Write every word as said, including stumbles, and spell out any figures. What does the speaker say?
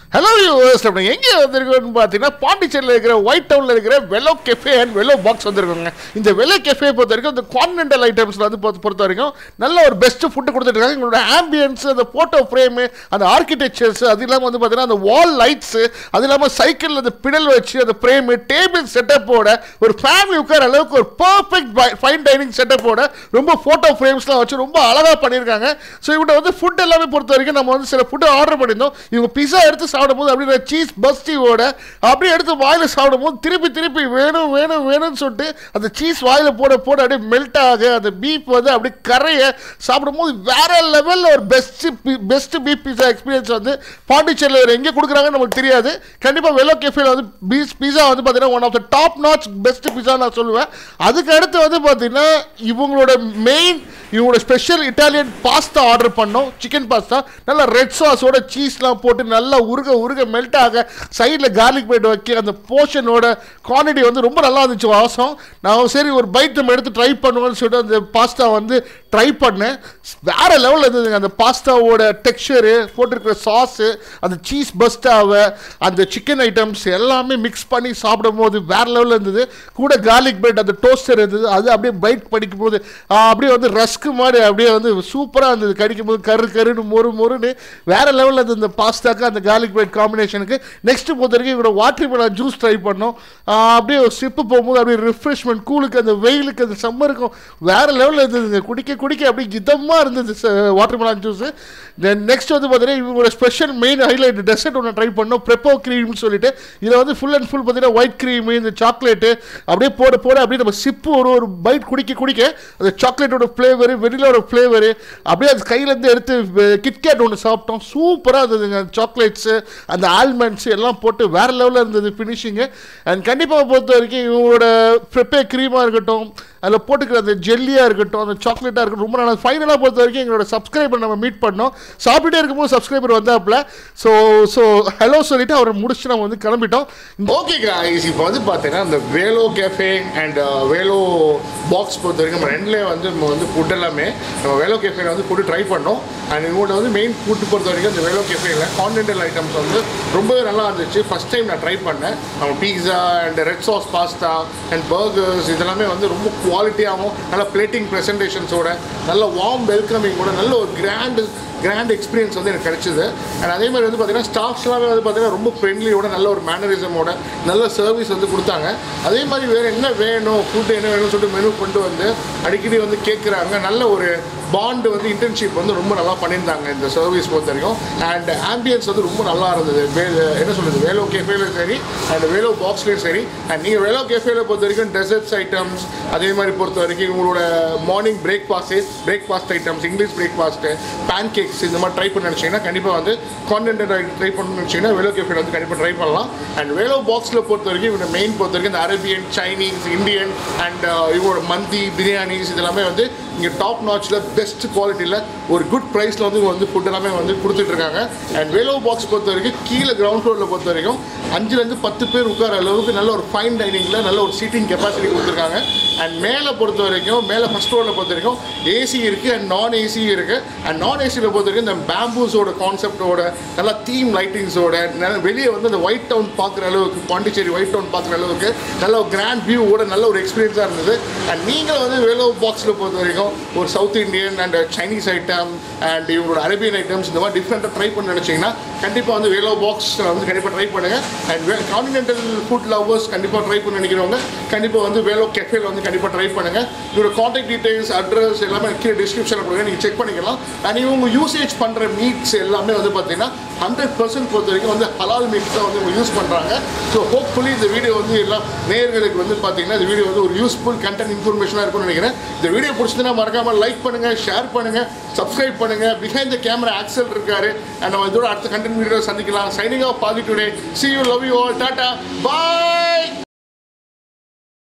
Hello viewers, எங்கே வந்திருக்கோம்னு பார்த்தீங்கன்னா பாண்டிச்சேரியில் இருக்கிற ஒயிட் டவுனில் இருக்கிற Velo cafe and Velo box வந்திருக்கோங்க. இந்த வெலோ கெஃபே பொறுத்த வரைக்கும் இந்த கான்டினென்டல் ஐட்டம்ஸில் வந்து பொறுத்த வரைக்கும் நல்ல ஒரு பெஸ்ட்டு ஃபுட்டு கொடுத்துட்ருக்காங்க. எங்களோட ஆம்பியன்ஸ், அந்த ஃபோட்டோ ஃப்ரேமு, அந்த ஆர்கிடெக்சர்ஸ், அது இல்லாமல் வந்து பார்த்தீங்கன்னா அந்த வால் லைட்ஸு, அது இல்லாமல் சைக்கிளில் அந்த பிடல் வச்சு அந்த ஃப்ரேமு, டேபிள் செட்டப்போட ஒரு ஃபேமிலி உட்கார அளவுக்கு ஒரு பர்ஃபெக்ட் ஃபைன் டைனிங் செட்டப்போட ரொம்ப ஃபோட்டோ ஃப்ரேம்ஸ்லாம் வச்சு ரொம்ப அழகாக பண்ணியிருக்காங்க. ஸோ இவங்க வந்து ஃபுட் எல்லாமே பொறுத்த வரைக்கும் நம்ம வந்து சில ஃபுட்டு ஆர்டர் பண்ணியிருந்தோம். இவங்க பிஸா எடுத்து சாப்பிடும்போது அப்படியே சீஸ் பஸ்டியோட அப்படியே எடுத்து வாயில் சாப்பிடும்போது திருப்பி திருப்பி வேணும் வேணும் வேணும்னு சொல்லிட்டு அந்த சீஸ் வாயில் போட போட அப்படியே மெல்ட் ஆக அந்த பீப் வந்து அப்படியே கரைய சாப்பிடும்போது வேற லெவலில் ஒரு best best beef pizza experience வந்து பாண்டிச்சேரியில் எங்கே கொடுக்குறாங்கன்னு நமக்கு தெரியாது. கண்டிப்பாக வெலோ கெஃபேல வந்து பீஸ் பீஸா வந்து பார்த்தீங்கன்னா one of the top notch best pizza நான் சொல்லுவேன். அதுக்கு அடுத்து வந்து பார்த்தீங்கன்னா இவங்களோட மெயின் இவங்களோட ஸ்பெஷல் இட்டாலியன் பாஸ்தா ஆர்டர் பண்ணோம். சிக்கன் பாஸ்தா நல்லா ரெட் சாஸோட சீஸ்லாம் போட்டு நல்லா உருக உருக மெல்ட் ஆக சைடில் கார்லிக் பைட் வைக்க அந்த போர்ஷனோட குவான்டிட்டி வந்து ரொம்ப நல்லா இருந்துச்சு. வாசம் நான் சரி ஒரு பைட் நம்ம எடுத்து ட்ரை பண்ணுவோம்னு சொல்லிட்டு அந்த பாஸ்தா வந்து ட்ரை பண்ணேன். வேற லெவலில் இருந்ததுங்க. அந்த பாஸ்தாவோட டெக்ஸ்சரு, போட்டிருக்கிற சாஸு, அந்த சீஸ் பஸ்டாவை, அந்த சிக்கன் ஐட்டம்ஸ் எல்லாமே மிக்ஸ் பண்ணி சாப்பிடும் போது வேற லெவலில் இருந்தது. கூட கார்லிக் பைட் அந்த டோஸ்டர் இருந்தது, அது அப்படியே பைட் படிக்கும் போது அப்படியே வந்து ரஸ்க்கு மாதிரி அப்படியே வந்து சூப்பராக இருந்தது. கடிக்கும் போது கரு கருன்னு மொறு மொறுன்னு வேற லெவலில் இருந்தது இந்த பாஸ்தாக்கு அந்த கார்லிக் பைட் காம்பினேஷனுக்கு. நெக்ஸ்ட் பொறுத்த வரைக்கும் இவரோட வாட்டர் மெலன் ஜூஸ் ட்ரை பண்ணோம். அப்படியே ஒரு ஸ்டிப்பு போகும்போது அப்படியே ரிஃப்ரெஷ்மெண்ட், கூலுக்கு, அந்த வெயிலுக்கு, அந்த சம்மருக்கும் வேற லெவலில் இருந்ததுங்க. குடிக்க குடிக்க அப்படியே இதமாக இருந்தது water melon juice. Then next வந்து பார்த்தீங்கன்னா இவங்களோட ஸ்பெஷல் மெயின் ஹைலைட் டெசர்ட் ஒன்று ட்ரை பண்ணோம், ப்ரெப்போ க்ரீம்னு சொல்லிட்டு. இதில் வந்து ஃபுல் அண்ட் ஃபுல் பார்த்தீங்கன்னா ஒயிட் க்ரீமு, இந்த சாக்லேட்டு அப்படியே போட போட அப்படியே நம்ம சிப்பு ஒரு ஒரு பைட் குடிக்க குடிக்க அந்த சாக்லேட்டோட ஃப்ளேவரு, வெனிலாவோட ஃப்ளேவரு அப்படியே அது கையிலேருந்து எடுத்து கிட்கேட் ஒன்று சாப்பிட்டோம். சூப்பராக இருந்ததுங்க. சாக்லேட்ஸு, அந்த ஆல்மண்ட்ஸு எல்லாம் போட்டு வேறு லெவலில் இருந்தது ஃபினிஷிங்கு. அண்ட் கண்டிப்பாக பொறுத்த வரைக்கும் இவங்களோட ப்ரெப்பே க்ரீமாக இருக்கட்டும், அதில் போட்டுக்கிற அந்த ஜெல்லியாக இருக்கட்டும், அந்த சாக்லேட்டாக இருக்கட்டும், ரொம்ப நல்லா. ஃபைனலாக பொறுத்த வரைக்கும் எங்களோட சப்ஸ்கிரைபர் நம்ம மீட் பண்ணோம். சாப்பிட்டுட்டே இருக்கும்போது சப்ஸ்கிரைபர் வந்தாப்புல. ஸோ ஸோ ஹலோ சொல்லிவிட்டு அவரை முடிச்சு நம்ம வந்து கிளம்பிட்டோம். ஓகே காய்ஸ், இப்போ வந்து பார்த்தீங்கன்னா இந்த Velo cafe and Velo box பொறுத்த வரைக்கும் நம்ம ரெண்டுலேயே வந்து நம்ம வந்து ஃபுட் எல்லாமே நம்ம வேலோ கேஃபேல வந்து ஃபுட்டு ட்ரை பண்ணோம். அண்ட் இவங்கள்ட்ட வந்து மெயின் ஃபுட்டு பொறுத்த வரைக்கும் இந்த வேலோ கேஃபேல கான்டினென்டல் ஐட்டம்ஸ் வந்து ரொம்பவே நல்லா இருந்துச்சு. ஃபஸ்ட் டைம் நான் ட்ரை பண்ணேன். நம்ம pizza and red sauce pasta and burgers இதெல்லாமே வந்து ரொம்ப குவாலிட்டியாகவும் நல்ல பிளேட்டிங் ப்ரெசன்டேஷன்ஸோட நல்ல வார்ம் வெல்கமிங்கோட நல்ல ஒரு கிராண்டு கிராண்ட் எக்ஸ்பீரியன்ஸ் வந்து எனக்கு கிடைச்சிது. அண்ட் அதே மாதிரி வந்து பார்த்தீங்கன்னா ஸ்டாஃப்ஸ் எல்லாமே வந்து பார்த்தீங்கன்னா ரொம்ப ஃப்ரெண்ட்லியோட நல்ல ஒரு மேனரிசமோட நல்ல சர்வீஸ் வந்து கொடுத்தாங்க. அதே மாதிரி வேறு என்ன வேணும், ஃபுட்டு என்ன வேணும்னு சொல்லிட்டு மெனு கொண்டு வந்து அடிக்கடி வந்து கேட்குறாங்க. நல்ல ஒரு பாண்டு வந்து இன்டர்ன்ஷிப் வந்து ரொம்ப நல்லா பண்ணியிருந்தாங்க இந்த சர்வீஸ் பொறுத்த வரைக்கும். அண்ட் ஆம்பியன்ஸ் வந்து ரொம்ப நல்லா இருந்தது. வே என்ன சொல்கிறது, வேலோ கேஃபேலையும் சரி அண்ட் வேலோ பாக்ஸ்லேயும் சரி. அண்ட் நீங்கள் வேலோ கேஃபேல பொறுத்த வரைக்கும் டெசர்ட்ஸ் ஐட்டம்ஸ், அதே மாதிரி பொறுத்த வரைக்கும் உங்களோட morning breakfast breakfast items, English breakfast, pancake இந்த மாதிரி ட்ரை பண்ண நினச்சிங்கன்னா கண்டிப்பாக வந்து கான்டினென்டல் ட்ரை பண்ணணும்னு நினச்சிங்கன்னா வேலோ கேஃபேல வந்து கண்டிப்பாக ட்ரை பண்ணலாம். அண்ட் வேலோ பாக்ஸில் பொறுத்த வரைக்கும் இவங்க மெயின் பொறுத்த வரைக்கும் இந்த அரேபியன், சைனீஸ், இந்தியன் அண்ட் இவங்களோட மந்தி, பிரியாணிஸ் இதெல்லாமே வந்து இங்கே டாப் நாட்சில் பெஸ்ட் குவாலிட்டியில் ஒரு குட் ப்ரைஸில் வந்து வந்து ஃபுட் எல்லாமே வந்து கொடுத்துட்ருக்காங்க. அண்ட் வேலோ பாக்ஸ் பொறுத்த வரைக்கும் கீழே கிரவுண்ட் ஃப்ளோரில் பொறுத்த வரைக்கும் அஞ்சுலேருந்து பத்து பேர் உட்கார அளவுக்கு நல்ல ஒரு ஃபைன் டைனிங்கில் நல்ல ஒரு சீட்டிங் கெப்பாசிட்டி கொடுத்துருக்காங்க. அண்ட் மேலே பொறுத்த வரைக்கும் மேலே ஃபஸ்ட் ஃப்ளோரில் பொறுத்த வரைக்கும் ஏசி இருக்குது அண்ட் நான் ஏசி இருக்குது. அண்ட் நான் ஏசியில் பொறுத்த வரைக்கும் இந்த பேம்பூஸோட கான்செப்டோட நல்லா தீம் லைட்டிங்ஸோட வெளியே வந்து அந்த ஒயிட் டவுன் பார்க்குற அளவுக்கு, பாண்டிச்சேரி ஒயிட் டவுன் பார்க்குற அளவுக்கு நல்ல ஒரு கிராண்ட் வியூவோட நல்ல ஒரு எக்ஸ்பீரியன்ஸாக இருந்தது. அண்ட் நீங்கள் வந்து வேலோ பாக்ஸில் பொறுத்த வரைக்கும் ஒரு south Indian and Chinese item and இவங்களோட அரேபியன் ஐட்டம்ஸ் இந்த மாதிரி டிஃப்ரெண்ட்டாக ட்ரை பண்ண நினச்சிங்கன்னா கண்டிப்பாக வந்து வேலோ பாக்ஸில் வந்து கண்டிப்பாக ட்ரை பண்ணுங்கள். அண்ட் கான்டினென்டல் ஃபுட் லவர்ஸ் கண்டிப்பாக ட்ரை பண்ண நினைக்கிறவங்க கண்டிப்பாக வந்து வேலோ கெஃபேல வந்து கண்டிப்பாக ட்ரை பண்ணுங்கள். இதோட கான்டாக்ட் டீடைல்ஸ், அட்ரஸ் எல்லாமே கீழே டிஸ்கிரிப்ஷனில் கொடுங்க, நீங்கள் செக் பண்ணிக்கலாம். அண்ட் இவங்க யூசேஜ் பண்ணுற மீட்ஸ் எல்லாமே வந்து பார்த்தீங்கன்னா ஹண்ட்ரட் பர்சன்ட் பொறுத்த வரைக்கும் வந்து ஹலால் மீட்ஸ் தான் வந்து இவங்க யூஸ் பண்ணுறாங்க. ஸோ ஹோப்ஃபுல்லி இந்த வீடியோ வந்து எல்லாம் நேயர்களுக்கு வந்து பார்த்தீங்கன்னா இந்த வீடியோ வந்து ஒரு யூஸ்ஃபுல் கண்டென்ட் இன்ஃபர்மேஷனாக இருக்கும்னு நினைக்கிறேன். இந்த வீடியோ பிடிச்சதுன்னா மறக்காமல் லைக் பண்ணுங்கள், ஷேர் பண்ணுங்கள், சப்ஸ்கிரைப் பண்ணுங்கள். பிஹைண்ட் த கேமரா ஆக்சல் இருக்காரு. அண்ட் நம்ம இதோட அடுத்த கண்டென்ட் வீடியோ சந்திக்கலாம். Signing off positive day. See you, love you all. Tata. Bye.